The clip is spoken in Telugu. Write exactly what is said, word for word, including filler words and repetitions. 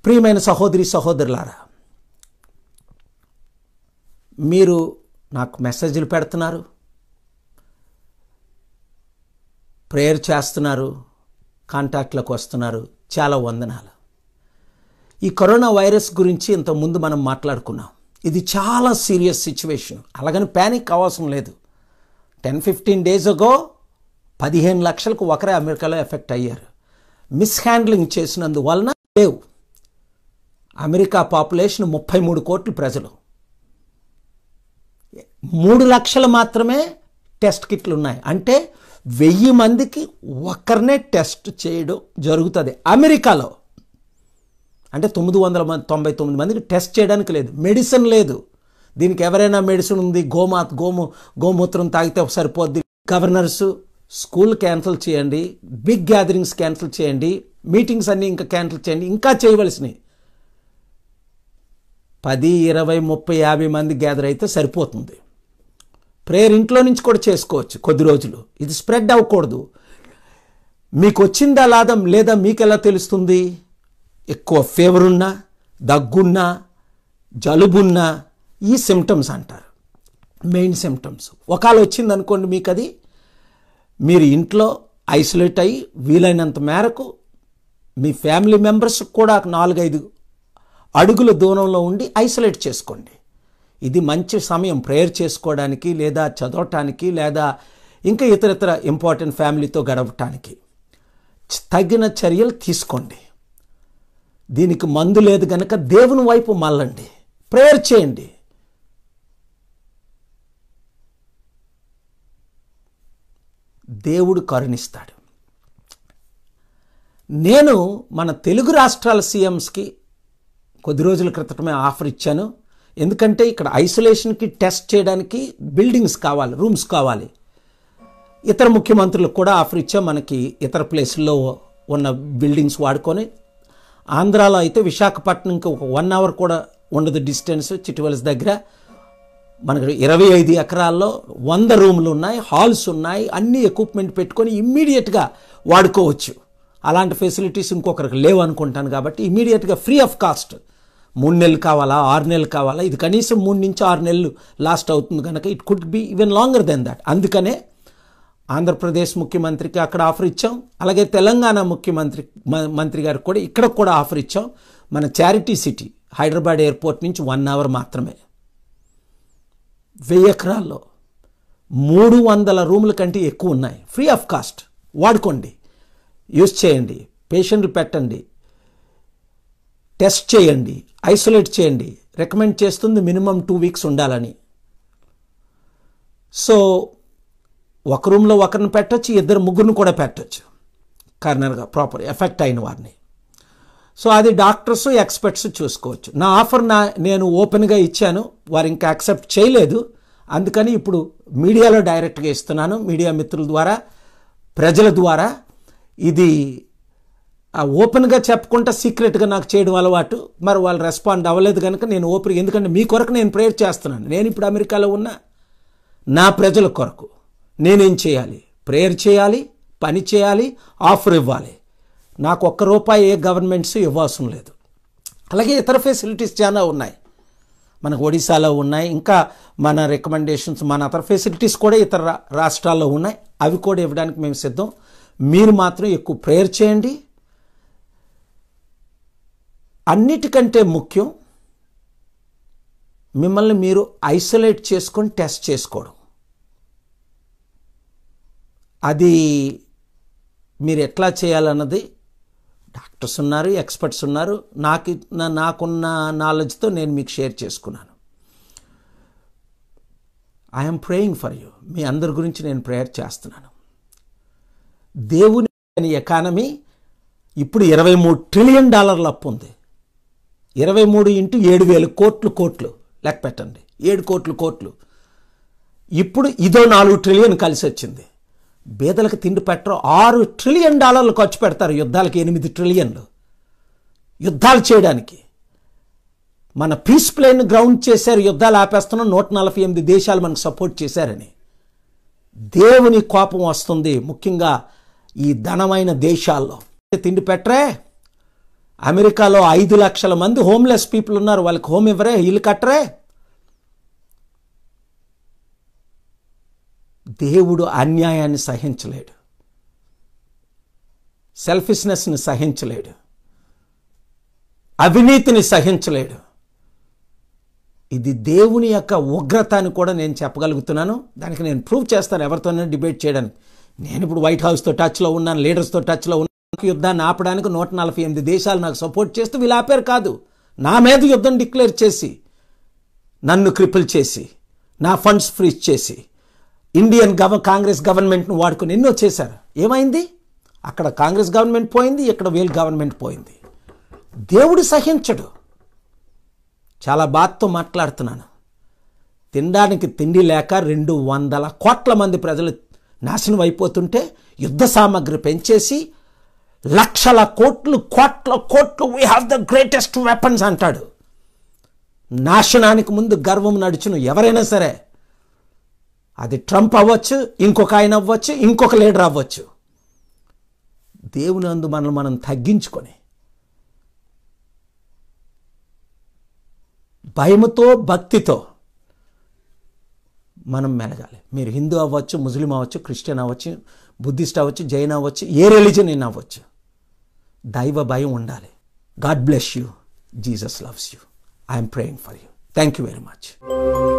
ప్రియమైన సహోదరి సహోదరులారా, మీరు నాకు మెసేజ్లు పెడుతున్నారు, ప్రేయర్ చేస్తున్నారు, కాంటాక్ట్లోకి వస్తున్నారు. చాలా వందనాలు. ఈ కరోనా వైరస్ గురించి ఇంతకుముందు మనం మాట్లాడుకున్నాం. ఇది చాలా సీరియస్ సిచ్యువేషన్. అలాగని ప్యానిక్ అవసరం లేదు. టెన్ ఫిఫ్టీన్ డేస్ అగో పదిహేను లక్షలకు ఒకరే అమెరికాలో ఎఫెక్ట్ అయ్యారు. మిస్హ్యాండ్లింగ్ చేసినందువలన లేవు. అమెరికా పాపులేషన్ ముప్పై మూడు కోట్ల ప్రజలు, మూడు లక్షలు మాత్రమే టెస్ట్ కిట్లు ఉన్నాయి. అంటే వెయ్యి మందికి ఒక్కరినే టెస్ట్ చేయడం జరుగుతుంది అమెరికాలో. అంటే తొమ్మిది వందల మంది తొంభై తొమ్మిది మందికి టెస్ట్ చేయడానికి లేదు, మెడిసిన్ లేదు. దీనికి ఎవరైనా మెడిసిన్ ఉంది, గోమాత గోము గోమూత్రం తాగితే సరిపోద్ది. గవర్నర్సు స్కూల్ క్యాన్సిల్ చేయండి, బిగ్ గ్యాదరింగ్స్ క్యాన్సిల్ చేయండి, మీటింగ్స్ అన్నీ ఇంకా క్యాన్సిల్ చేయండి. ఇంకా చేయవలసినవి పది ఇరవై ముప్పై యాభై మంది గ్యాదర్ అయితే సరిపోతుంది. ప్రేయర్ ఇంట్లో నుంచి కూడా చేసుకోవచ్చు కొద్ది రోజులు. ఇది స్ప్రెడ్ అవ్వకూడదు. మీకు వచ్చిందా లాదం లేదా మీకు ఎలా తెలుస్తుంది? ఎక్కువ ఫీవర్ ఉన్నా, దగ్గున్నా, జలుబున్నా ఈ సిమ్టమ్స్ అంటారు, మెయిన్ సిమ్టమ్స్. ఒకవేళ వచ్చిందనుకోండి మీకు, అది మీరు ఇంట్లో ఐసోలేట్ అయ్యి వీలైనంత మేరకు మీ ఫ్యామిలీ మెంబర్స్ కూడా నాలుగైదు అడుగుల దూరంలో ఉండి ఐసోలేట్ చేసుకోండి. ఇది మంచి సమయం ప్రేయర్ చేసుకోవడానికి, లేదా చదవటానికి, లేదా ఇంకా ఇతర ఇతర ఇంపార్టెంట్ ఫ్యామిలీతో గడపటానికి. తగిన చర్యలు తీసుకోండి. దీనికి మందు లేదు కనుక దేవుని వైపు మళ్ళండి, ప్రేయర్ చేయండి. దేవుడు కరుణిస్తాడు. నేను మన తెలుగు రాష్ట్రాల సీఎంస్కి కొద్ది రోజుల క్రితమే ఆఫర్ ఇచ్చాను. ఎందుకంటే ఇక్కడ ఐసోలేషన్కి టెస్ట్ చేయడానికి బిల్డింగ్స్ కావాలి, రూమ్స్ కావాలి. ఇతర ముఖ్యమంత్రులకు కూడా ఆఫర్ ఇచ్చాం. మనకి ఇతర ప్లేసుల్లో ఉన్న బిల్డింగ్స్ వాడుకొని, ఆంధ్రాలో అయితే విశాఖపట్నంకి ఒక వన్ అవర్ కూడా ఉండదు డిస్టెన్స్, చిటివలస్ దగ్గర. మనకు ఇరవై ఐదు ఎకరాల్లో వంద రూములు ఉన్నాయి, హాల్స్ ఉన్నాయి, అన్ని ఎక్విప్మెంట్ పెట్టుకొని ఇమ్మీడియట్గా వాడుకోవచ్చు. అలాంటి ఫెసిలిటీస్ ఇంకొకరికి లేవు అనుకుంటాను. కాబట్టి ఇమ్మీడియట్గా ఫ్రీ ఆఫ్ కాస్ట్. మూడు నెలలు కావాలా, ఆరు నెలలు కావాలా, ఇది కనీసం మూడు నుంచి ఆరు నెలలు లాస్ట్ అవుతుంది కనుక it could be even longer then that. అందుకనే ఆంధ్రప్రదేశ్ ముఖ్యమంత్రికి అక్కడ ఆఫర్ ఇచ్చాం. అలాగే తెలంగాణ ముఖ్యమంత్రి మంత్రి గారికి కూడా ఇక్కడ కూడా ఆఫర్ ఇచ్చాం. మన చారిటీ సిటీ హైదరాబాద్ ఎయిర్పోర్ట్ నుంచి వన్ అవర్ మాత్రమే, వెయ్యి ఎకరాల్లో మూడు వందల రూముల కంటే ఎక్కువ ఉన్నాయి. ఫ్రీ ఆఫ్ కాస్ట్ వాడుకోండి, యూజ్ చేయండి, పేషెంట్లు పెట్టండి, టెస్ట్ చేయండి, ఐసోలేట్ చేయండి. రికమెండ్ చేస్తుంది మినిమం టూ వీక్స్ ఉండాలని. సో ఒక రూమ్లో ఒకరిని పెట్టచ్చు, ఇద్దరు ముగ్గురిని కూడా పెట్టచ్చు కార్నర్గా, ప్రాపర్ ఎఫెక్ట్ అయిన వారిని. సో అది డాక్టర్స్ ఎక్స్పర్ట్స్ చూసుకోవచ్చు. నా ఆఫర్ నా నేను ఓపెన్గా ఇచ్చాను, వారు ఇంకా యాక్సెప్ట్ చేయలేదు. అందుకని ఇప్పుడు మీడియాలో డైరెక్ట్గా ఇస్తున్నాను, మీడియా మిత్రుల ద్వారా, ప్రజల ద్వారా. ఇది ఓపెన్గా చెప్పుకుంటా సీక్రెట్గా నాకు చేయడం అలవాటు. మరి వాళ్ళు రెస్పాండ్ అవ్వలేదు కనుక నేను ఓపెన్, ఎందుకంటే మీ కొరకు నేను ప్రేయర్ చేస్తున్నాను. నేను ఇప్పుడు అమెరికాలో ఉన్నా, నా ప్రజల కొరకు నేనేం చేయాలి? ప్రేయర్ చేయాలి, పని చేయాలి, ఆఫర్ ఇవ్వాలి. నాకు ఒక్క రూపాయి ఏ గవర్నమెంట్స్ ఇవ్వాల్సిన లేదు. అలాగే ఇతర ఫెసిలిటీస్ చాలా ఉన్నాయి, మనకు ఒడిశాలో ఉన్నాయి, ఇంకా మన రికమెండేషన్స్, మన అతర ఫెసిలిటీస్ కూడా ఇతర రాష్ట్రాల్లో ఉన్నాయి. అవి కూడా ఇవ్వడానికి మేము సిద్ధం. మీరు మాత్రం ఎక్కువ ప్రేయర్ చేయండి. అన్నిటికంటే ముఖ్యం మిమ్మల్ని మీరు ఐసోలేట్ చేసుకొని టెస్ట్ చేసుకోవడం. అది మీరు ఎట్లా చేయాలన్నది డాక్టర్స్ ఉన్నారు, ఎక్స్పర్ట్స్ ఉన్నారు. నాకు నాకున్న నాలెడ్జ్తో నేను మీకు షేర్ చేసుకున్నాను. I'm praying for you. మీ అందరి గురించి నేను ప్రేయర్ చేస్తున్నాను. దేవుని ఎకానమీ ఇప్పుడు ఇరవై మూడు ట్రిలియన్ డాలర్ల అప్పు ఉంది. ఇరవై మూడు ఇంటూ ఏడు వేల కోట్లు కోట్లు లెక్క పెట్టండి, ఏడు కోట్లు కోట్లు. ఇప్పుడు ఇదో నాలుగు ట్రిలియన్ కలిసి వచ్చింది. బేదలకు తిండి పెట్టరు. ఆరు ట్రిలియన్ డాలర్లు ఖర్చు పెడతారు యుద్ధాలకి, ఎనిమిది ట్రిలియన్లు యుద్ధాలు చేయడానికి. మన పీస్ ప్లేన్ గ్రౌండ్ చేశారు, యుద్ధాలు ఆపేస్తున్నాం. నూట నలభై ఎనిమిది దేశాలు మనకు సపోర్ట్ చేశారని. దేవుని కోపం వస్తుంది, ముఖ్యంగా ఈ ధనమైన దేశాల్లో. తిండి పెట్టరే, అమెరికాలో ఐదు లక్షల మంది హోమ్లెస్ పీపుల్ ఉన్నారు. వాళ్ళకి హోమ్ ఇవ్వరే, ఇల్లు కట్టరే. దేవుడు అన్యాయాన్ని సహించలేడు, సెల్ఫిష్నెస్ని సహించలేడు, అవినీతిని సహించలేడు. ఇది దేవుని యొక్క ఉగ్రత అని కూడా నేను చెప్పగలుగుతున్నాను. దానికి నేను ప్రూవ్ చేస్తాను ఎవరితోనైనా డిబేట్ చేయడానికి. నేను ఇప్పుడు వైట్ హౌస్తో టచ్లో ఉన్నాను, లీడర్స్తో టచ్లో ఉన్నాను. యుద్ధాన్ని ఆపడానికి నూట నలభై ఎనిమిది దేశాలు నాకు సపోర్ట్ చేస్తూ వీళ్ళు ఆపారు కాదు. నా మీద యుద్ధం డిక్లేర్ చేసి, నన్ను క్రిపుల్ చేసి, నా ఫండ్స్ ఫ్రీజ్ చేసి, ఇండియన్ గవ కాంగ్రెస్ గవర్నమెంట్ను వాడుకొని ఎన్నో చేశారు. ఏమైంది? అక్కడ కాంగ్రెస్ గవర్నమెంట్ పోయింది, ఇక్కడ వీళ్ళ గవర్నమెంట్ పోయింది. దేవుడు సహించడు. చాలా బాధతో మాట్లాడుతున్నాను. తినడానికి తిండి లేక రెండు వందల కోట్ల మంది ప్రజలు నాశనం అయిపోతుంటే యుద్ధ సామాగ్రి పెంచేసి లక్షల కోట్లు కోట్ల కోట్లు we have the greatest weapons అంటాడు. నాశనానికి ముందు గర్వం నడుచును ఎవరైనా సరే, అది ట్రంప్ అవ్వచ్చు, ఇంకొక ఆయన అవ్వచ్చు, ఇంకొక లీడర్ అవ్వచ్చు. దేవుని అందు మనల్ని మనం తగ్గించుకొని భయముతో భక్తితో మనం మెలగాలి. మీరు హిందూ అవ్వచ్చు, ముస్లిం అవ్వచ్చు, క్రిస్టియన్ అవ్వచ్చు, బుద్ధిస్ట్ అవ్వచ్చు, జైన్ అవ్వచ్చు, ఏ రిలీజన్ అయినా అవ్వచ్చు. దైవ భయం ఉండాలి. God bless you. Jesus loves you. I'm praying for you. Thank you very much.